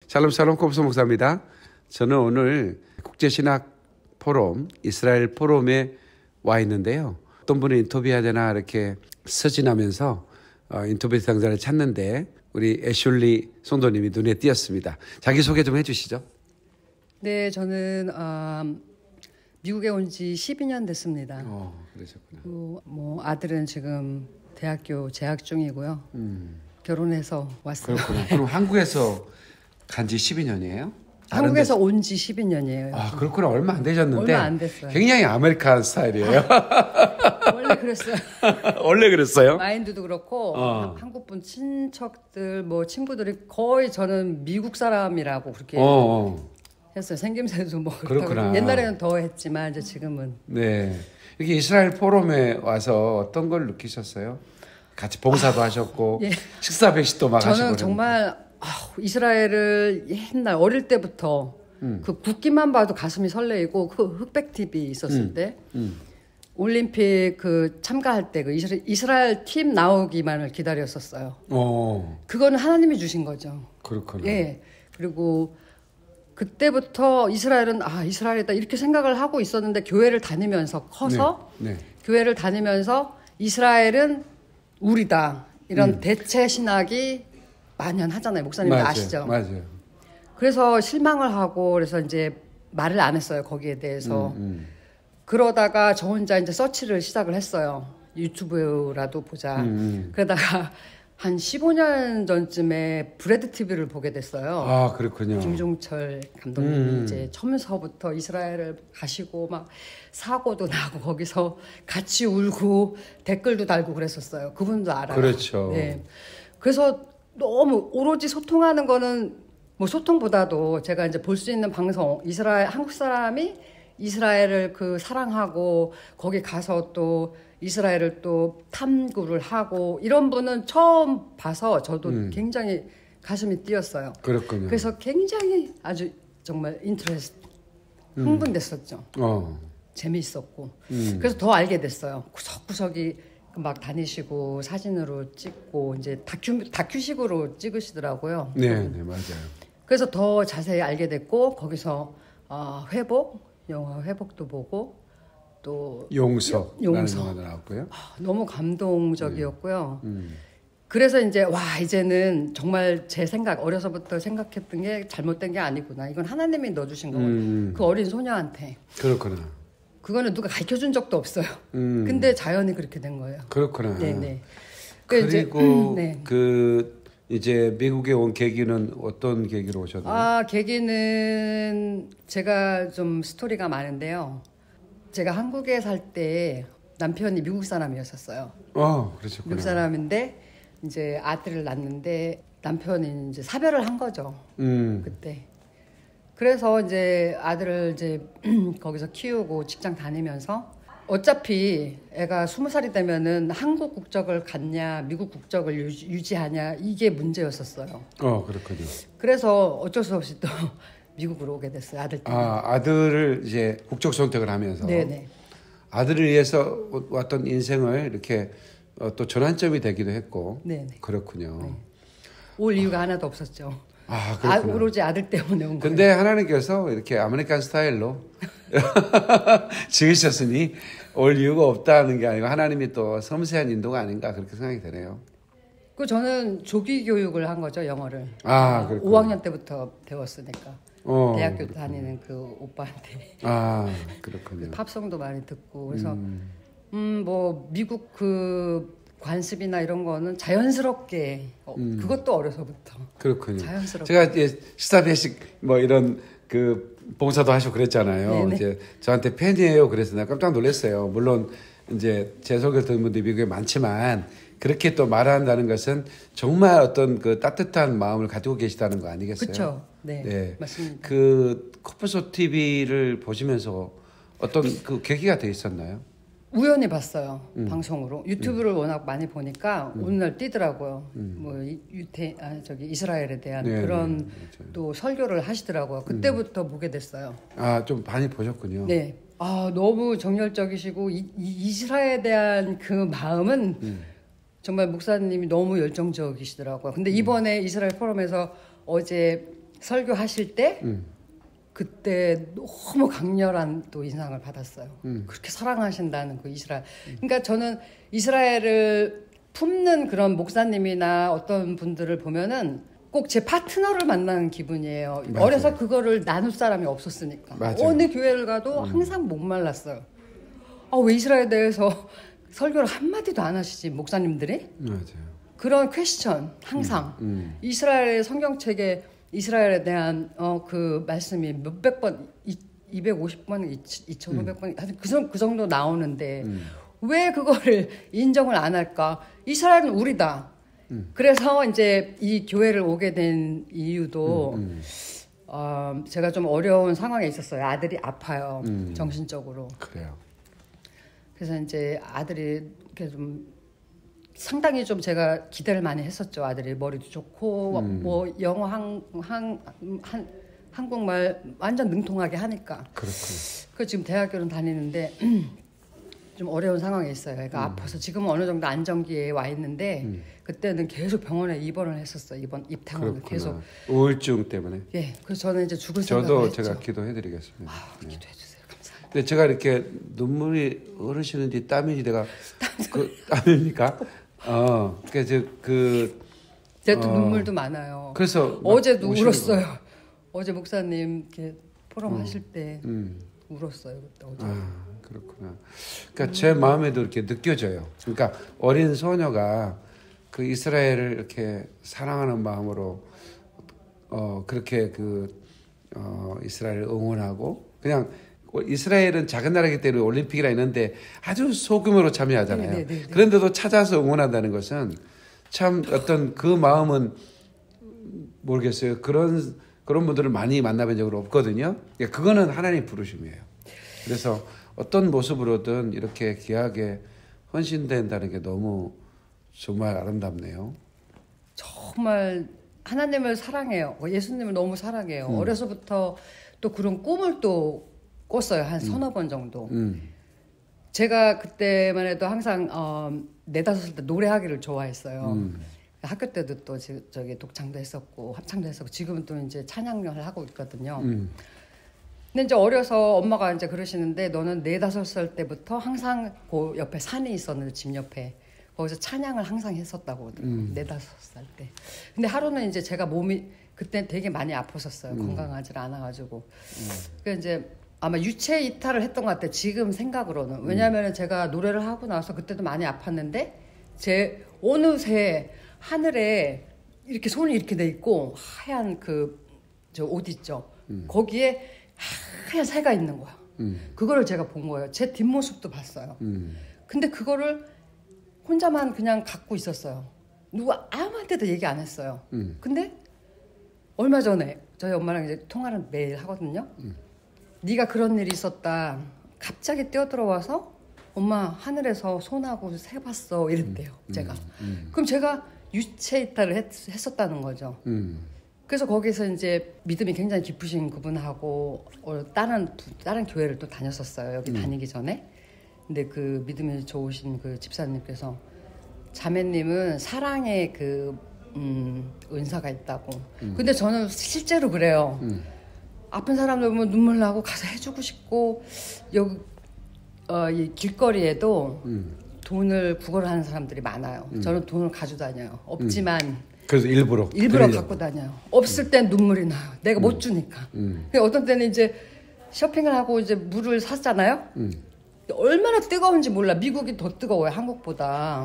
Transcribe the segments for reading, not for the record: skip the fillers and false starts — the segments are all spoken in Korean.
샬롬 샬롬 콥스 목사입니다. 저는 오늘 국제신학 포럼, 이스라엘 포럼에 와 있는데요. 어떤 분을 인터뷰해야 되나 이렇게 서진하면서 인터뷰 대상자를 찾는데 우리 애슐리 성도님이 눈에 띄었습니다. 자기소개 좀 해주시죠. 네, 저는 미국에 온 지 12년 됐습니다. 그러셨구나. 뭐 아들은 지금 대학교 재학 중이고요. 결혼해서 왔어요. 그렇구나. 그럼 한국에서 간 지 12년이에요? 한국에서 온 지 12년이에요. 아, 그렇구나. 얼마 안 되셨는데. 얼마 안 됐어요. 굉장히 아메리칸 스타일이에요. 원래 그랬어요. 원래 그랬어요? 마인드도 그렇고 한국분 친척들 뭐 친구들이 거의 저는 미국 사람이라고 그렇게 했어요. 생김새도 뭐 그렇구나. 옛날에는 더 했지만 이제 지금은. 네. 이렇게 이스라엘 포럼에 와서 어떤 걸 느끼셨어요? 같이 봉사도 하셨고 예. 식사 배식도 막 하시고. 저는 정말 이스라엘을 옛날 어릴 때부터 그 국기만 봐도 가슴이 설레이고 그 흑백 TV 있었을 때 올림픽 그 참가할 때 그 이스라엘 팀 나오기만을 기다렸었어요. 그거는 하나님이 주신 거죠. 그렇구나. 예. 그리고 그때부터 이스라엘은 이스라엘이다 이렇게 생각을 하고 있었는데 교회를 다니면서 커서 교회를 다니면서 이스라엘은 우리다 이런 대체 신학이 만연하잖아요. 목사님도 아시죠? 맞아요. 그래서 실망을 하고 그래서 이제 말을 안 했어요. 거기에 대해서. 그러다가 저 혼자 이제 서치를 시작을 했어요. 유튜브라도 보자. 그러다가 한 15년 전쯤에 브래드 TV를 보게 됐어요. 아, 그렇군요. 김종철 감독님이 이제 처음서부터 이스라엘을 가시고 막 사고도 나고 거기서 같이 울고 댓글도 달고 그랬었어요. 그분도 알아요. 그렇죠. 네. 그래서 너무 오로지 소통하는 거는 뭐 소통보다도 제가 이제 볼 수 있는 방송, 한국 사람이 이스라엘을 그 사랑하고 거기 가서 또 이스라엘을 또 탐구를 하고 이런 분은 처음 봐서 저도 굉장히 가슴이 뛰었어요. 그렇군요. 그래서 굉장히 아주 정말 흥분됐었죠. 재미있었고. 그래서 더 알게 됐어요. 구석구석이 막 다니시고 사진으로 찍고 이제 다큐식으로 찍으시더라고요. 네, 맞아요. 그래서 더 자세히 알게 됐고 거기서 영화 회복도 보고 또 용서라는 영화도 나왔고요. 너무 감동적이었고요. 그래서 이제 이제는 정말 제 어려서부터 생각했던 게 잘못된 게 아니구나. 이건 하나님이 넣어주신 거고 그 어린 소녀한테. 그렇구나. 그거는 누가 가르쳐준 적도 없어요. 근데 자연히 그렇게 된 거예요. 그렇구나. 네네. 그리고 이제 미국에 온 계기는 어떤 계기로 오셨나요? 계기는 제가 좀 스토리가 많은데요. 제가 한국에 살 때 남편이 미국 사람이었었어요. 그러셨구나. 미국 사람인데 이제 아들을 낳는데 남편이 이제 사별을 한 거죠. 그때. 그래서 이제 아들을 이제 거기서 키우고 직장 다니면서 어차피 애가 20살이 되면은 한국 국적을 갖냐 미국 국적을 유지하냐 이게 문제였었어요. 그렇군요. 그래서 어쩔 수 없이 또 미국으로 오게 됐어요. 아들 때문에. 아들을 이제 국적 선택을 하면서. 네네. 아들을 위해서 왔던 인생을 이렇게 또 전환점이 되기도 했고. 네네. 그렇군요. 네. 올 이유가 하나도 없었죠. 오로지 아들 때문에 온 거예요. 근데 하나님께서 이렇게 아메리칸 스타일로 지으셨으니 올 이유가 없다는 게 아니고 하나님이 또 섬세한 인도가 아닌가 그렇게 생각이 되네요. 저는 조기 교육을 한 거죠, 영어를. 그렇군요. 5학년 때부터 배웠으니까. 대학교 그렇군요. 다니는 그 오빠한테. 그렇군요. 팝송도 많이 듣고 그래서 뭐 미국 그 관습이나 이런 거는 자연스럽게 그것도 어려서부터. 그렇군요. 자연스럽게. 제가 이제 식사 배식 뭐 이런 그 봉사도 하시고 그랬잖아요. 네네. 이제 저한테 팬이에요. 그래서 내가 깜짝 놀랐어요. 물론 이제 제 소개를 듣는 분들이 미국에 많지만 그렇게 또 말한다는 것은 정말 어떤 그 따뜻한 마음을 가지고 계시다는 거 아니겠어요? 그렇죠. 네. 맞습니다. 그 코프소 TV를 보시면서 어떤 그 계기가 돼 있었나요? 우연히 봤어요. 방송으로. 유튜브를 워낙 많이 보니까 어느 날 뜨더라고요. 뭐 이스라엘에 대한 그런 또 설교를 하시더라고요. 그때부터 보게 됐어요. 좀 많이 보셨군요. 네. 너무 정열적이시고 이스라엘에 대한 그 마음은 정말 목사님이 너무 열정적이시더라고요. 근데 이번에 이스라엘 포럼에서 어제 설교하실 때 그때 너무 강렬한 또 인상을 받았어요. 그렇게 사랑하신다는 그 이스라엘. 그러니까 저는 이스라엘을 품는 그런 목사님이나 어떤 분들을 보면은 꼭 제 파트너를 만나는 기분이에요. 맞아요. 어려서 그거를 나눌 사람이 없었으니까. 맞아요. 어느 교회를 가도 항상 목말랐어요. 왜 이스라엘에 대해서 설교를 한마디도 안 하시지 목사님들이? 맞아요. 그런 퀘스천 항상 이스라엘의 성경책에 이스라엘에 대한 그 말씀이 몇백 번, 250번, 2,500번 그 정도 나오는데 왜 그거를 인정을 안 할까? 이스라엘은 우리다. 그래서 이제 이 교회를 오게 된 이유도 제가 좀 어려운 상황에 있었어요. 아들이 아파요. 정신적으로. 그래요. 그래서 이제 아들이 이렇게 좀 상당히 좀 제가 기대를 많이 했었죠. 아들이 머리도 좋고 뭐 영어 한국말 완전 능통하게 하니까. 그렇군요. 그 지금 대학교는 다니는데 좀 어려운 상황에 있어요. 그러니까 아파서 지금은 어느 정도 안정기에 와 있는데 그때는 계속 병원에 입원을 했었어요. 입퇴원을 계속. 우울증 때문에. 예. 그래서 저는 이제 죽을 생각을 했죠. 저도 제가 기도해드리겠습니다. 기도해 주세요. 감사합니다. 근데 제가 이렇게 눈물이 흐르시는지 땀이 내가 땀입니까? 제가 또 눈물도 많아요. 그래서 어제도 울었어요. 어제 목사님 이렇게 포럼 하실 때 울었어요. 그때 어제. 그렇구나. 그러니까 제 마음에도 이렇게 느껴져요. 그러니까 어린 소녀가 그 이스라엘을 이렇게 사랑하는 마음으로 그렇게 이스라엘을 응원하고 그냥 이스라엘은 작은 나라이기 때문에 올림픽이라 있는데 아주 소규모로 참여하잖아요. 네네네. 그런데도 찾아서 응원한다는 것은 참 어떤 그 마음은 모르겠어요. 그런 분들을 많이 만나본 적은 없거든요. 그거는 하나님 부르심이에요. 그래서 어떤 모습으로든 이렇게 귀하게 헌신된다는 게 너무 정말 아름답네요. 정말 하나님을 사랑해요. 예수님을 너무 사랑해요. 어려서부터 또 그런 꿈을 또 꿨어요. 한 서너 번 정도. 제가 그때만 해도 항상 4-5살 때 노래하기를 좋아했어요. 학교 때도 또 저기 독창도 했었고 합창도 했었고 지금은 또 이제 찬양을 하고 있거든요. 근데 이제 어려서 엄마가 이제 그러시는데 너는 4-5살 때부터 항상 그 옆에 산이 있었는데 집 옆에 거기서 찬양을 항상 했었다고 그러더라고요. 4-5살 때. 근데 하루는 이제 제가 몸이 그때 되게 많이 아팠었어요. 건강하지 않아가지고. 그래서 이제 아마 유체 이탈을 했던 것 같아요. 지금 생각으로는. 왜냐하면 제가 노래를 하고 나서 그때도 많이 아팠는데 제 어느새 하늘에 이렇게 손이 이렇게 돼 있고 하얀 저 옷 있죠. 거기에 하얀 새가 있는 거야. 그거를 제가 본 거예요. 제 뒷모습도 봤어요. 근데 그거를 혼자만 그냥 갖고 있었어요. 누가 아무한테도 얘기 안 했어요. 근데 얼마 전에 저희 엄마랑 이제 통화를 매일 하거든요. 네가 그런 일이 있었다. 갑자기 뛰어들어와서 엄마 하늘에서 손하고 새 봤어 이랬대요. 제가. 그럼 제가 유체 이탈을 했었다는 거죠. 그래서 거기서 이제 믿음이 굉장히 깊으신 그분하고 다른 교회를 또 다녔었어요. 여기 다니기 전에. 근데 그 믿음이 좋으신 그 집사님께서 자매님은 사랑의 은사가 있다고. 근데 저는 실제로 그래요. 아픈 사람들 보면 눈물 나고 가서 해주고 싶고 여기 이 길거리에도 돈을 구걸하는 사람들이 많아요. 저는 돈을 가지고 다녀요. 없지만 그래서 일부러 갖고 다녀요. 없을 땐 눈물이 나요. 내가 못 주니까. 어떤 때는 이제 쇼핑을 하고 이제 물을 샀잖아요. 얼마나 뜨거운지 몰라. 미국이 더 뜨거워요. 한국보다.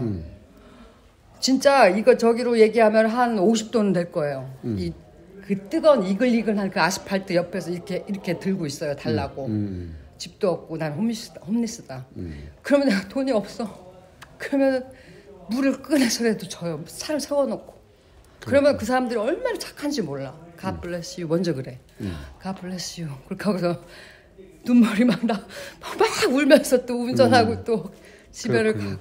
진짜 이거 저기로 얘기하면 한 50도는 될 거예요. 그 뜨거운 이글이글한 그 아스팔트 옆에서 이렇게 들고 있어요. 달라고. 집도 없고 난 홈리스다. 그러면 내가 돈이 없어. 그러면 물을 꺼내서라도 줘요. 차를 세워놓고. 그러면 그 사람들이 얼마나 착한지 몰라. God bless you. 먼저 그래. God bless you. 그렇게 하고서 눈물이 막 울면서 또 운전하고 또 집에를 가고.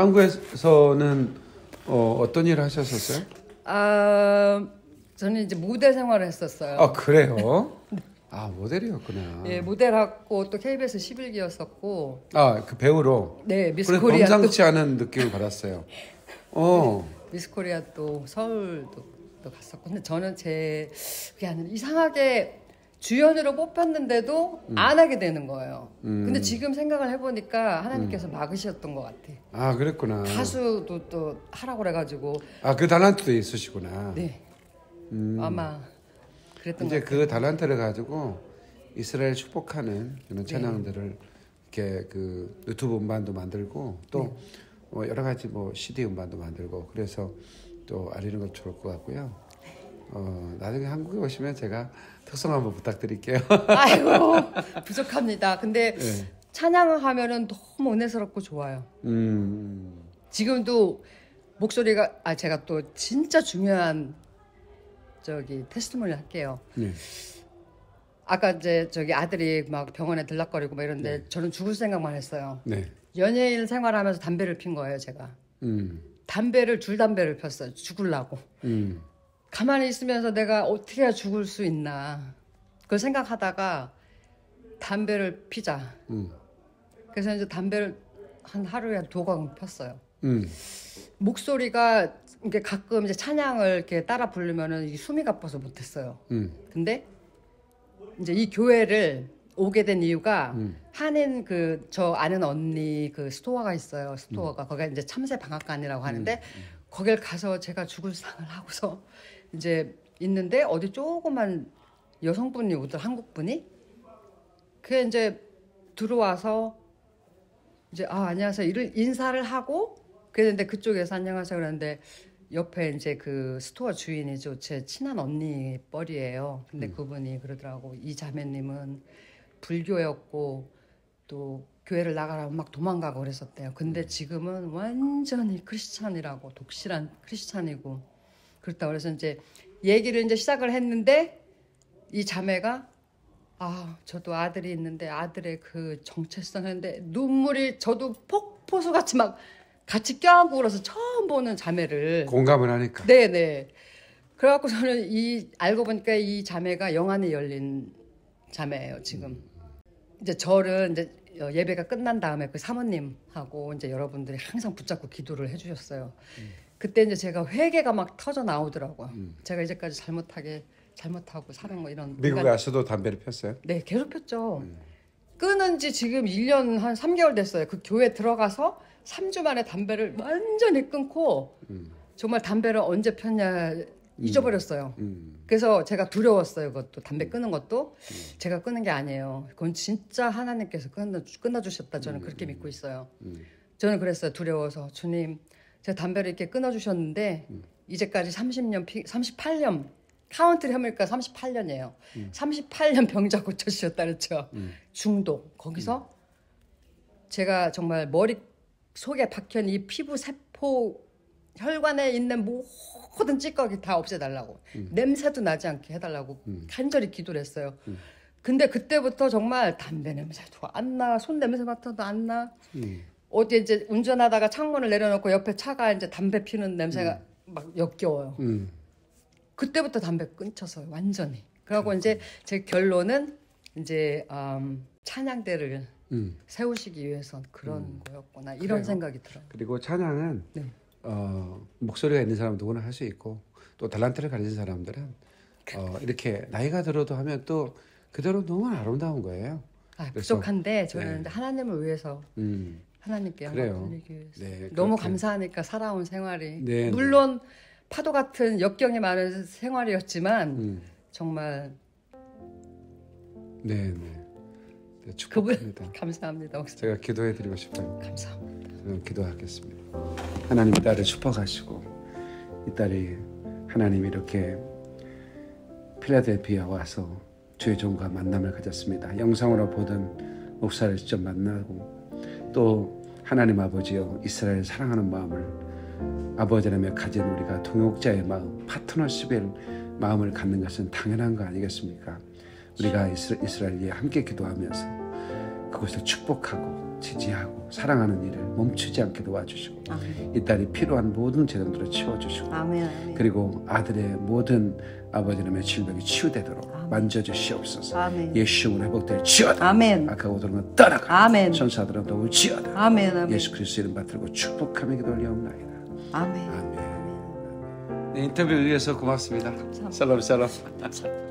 한국에서는 어떤 일을 하셨었어요? 저는 이제 모델 생활을 했었어요. 아, 그래요? 모델이었구나. 예, 모델하고 또 KBS 11기였었고. 그 배우로? 네, 미스 코리아. 범상치 않은 느낌을 받았어요. 미스 코리아 또 서울도 것도 갔었고. 근데 저는 그게 아니라 이상하게 주연으로 뽑혔는데도 안 하게 되는 거예요. 근데 지금 생각을 해보니까 하나님께서 막으셨던 것 같아. 아, 그랬구나. 가수도 또 하라고 그래가지고. 아, 그 달란트도 있으시구나. 네. 아마 그랬던 이제 것 같아요. 그 달란트를 가지고 이스라엘 축복하는 그런 찬양들을 이렇게 그 유튜브 음반도 만들고 또 뭐 여러 가지 뭐 CD 음반도 만들고 그래서 또 알리는 것 좋을 것 같고요. 나중에 한국에 오시면 제가 특송 한번 부탁드릴게요. 아이고 부족합니다. 근데 찬양을 하면은 너무 은혜스럽고 좋아요. 지금도 목소리가 제가 또 진짜 중요한 테스티모니 할게요. 네. 아까 이제 아들이 막 병원에 들락거리고 막 이런데 저는 죽을 생각만 했어요. 네. 연예인 생활하면서 담배를 핀 거예요, 제가. 줄담배를 폈어요. 죽으려고. 가만히 있으면서 내가 어떻게 해야 죽을 수 있나. 그걸 생각하다가 담배를 피자. 그래서 이제 담배를 하루에 2광 폈어요. 목소리가 이게 가끔 이제 찬양을 이렇게 따라 부르면은 이 숨이 가빠서 못했어요. 근데 이제 이 교회를 오게 된 이유가 한인 저 아는 언니 그 스토어가 있어요. 스토어가 거기가 이제 참새 방앗간이라고 하는데 거길 가서 제가 죽을 상을 하고서 이제 있는데 어디 조그만 여성분이 오더라, 한국분이. 그게 이제 들어와서 이제 안녕하세요 인사를 하고 그랬는데 그쪽에서 안녕하세요 그랬는데 옆에 이제 그 스토어 주인이죠. 제 친한 언니 뻘이에요. 근데 그분이 그러더라고. 이 자매님은 불교였고 또 교회를 나가라고 막 도망가고 그랬었대요. 근데 지금은 완전히 크리스찬이라고 독실한 크리스찬이고 그렇다. 그래서 이제 얘기를 이제 시작을 했는데 이 자매가 저도 아들이 있는데 아들의 그 정체성 했는데 눈물이 저도 폭포수같이 막 같이 껴안고 울어서 처음 보는 자매를 공감을 하니까. 네네. 그래갖고 저는 알고 보니까 이 자매가 영안이 열린 자매예요 지금. 이제 저를 이제 예배가 끝난 다음에 그 사모님하고 이제 여러분들이 항상 붙잡고 기도를 해주셨어요. 그때 이제 제가 회개가 막 터져 나오더라고요. 제가 이제까지 잘못하고 살은 거 이런. 미국에 와서도 담배를 폈어요? 네, 계속 폈죠. 끊은 지 지금 1년 한 3개월 됐어요. 그 교회 들어가서 3주 만에 담배를 완전히 끊고 정말 담배를 언제 폈냐 잊어버렸어요. 그래서 제가 두려웠어요. 그것도 담배 끊는 것도 제가 끊는 게 아니에요. 그건 진짜 하나님께서 끊어주셨다. 저는 그렇게 믿고 있어요. 저는 그랬어요. 두려워서 주님 제가 담배를 이렇게 끊어주셨는데 이제까지 38년 카운트를 해보니까 38년이에요. 38년 병자 고쳐주셨다 그랬죠. 중독. 거기서 제가 정말 머리 속에 박혀있는 이 피부 세포 혈관에 있는 모든 찌꺼기 다 없애달라고 냄새도 나지 않게 해달라고 간절히 기도를 했어요. 근데 그때부터 정말 담배 냄새도 안 나, 손 냄새 맡아도 안 나. 어디 이제 운전하다가 창문을 내려놓고 옆에 차가 이제 담배 피는 냄새가 막 역겨워요. 그때부터 담배 끊쳤어요, 완전히. 그러고 이제 제 결론은 이제 찬양대를 세우시기 위해선 그런 거였구나 이런 그래요. 생각이 들어요. 그리고 찬양은 목소리가 있는 사람 누구나 할 수 있고 또 달란트를 가진 사람들은 이렇게 나이가 들어도 하면 또 그대로 너무 아름다운 거예요. 부족한데 저는 하나님을 위해서 하나님께 영광 돌리기 위해서 너무 감사하니까 살아온 생활이 물론 파도 같은 역경이 많은 생활이었지만 정말 축복합니다. 감사합니다. 제가 기도해드리고 싶어요. 감사합니다. 저는 기도하겠습니다. 하나님 이 딸을 축복하시고 이 딸이 하나님 이렇게 필라델피아 와서 주의 종과 만남을 가졌습니다. 영상으로 보던 목사를 직접 만나고 또 하나님 아버지여 이스라엘 사랑하는 마음을 아버지 하나님의 가진 우리가 동역자의 마음, 파트너십의 마음을 갖는 것은 당연한 거 아니겠습니까? 우리가 이스라엘에 함께 기도하면서 그곳을 축복하고 지지하고 사랑하는 일을 멈추지 않게 도와주시고 이 딸이 필요한 모든 재능들을 치워주시고 그리고 아들의 모든 아버지 하나님의 질병이 치유되도록 만져주시옵소서. 예수님으로 회복될지어다. 아까 오던 건 떠나가. 천사들은 더욱 지어다. 예수 그리스도 이름 받들고 축복하며 기도 올려옵나이다. 아멘. 네, 인터뷰 위해서 고맙습니다. 샬롬 샬롬.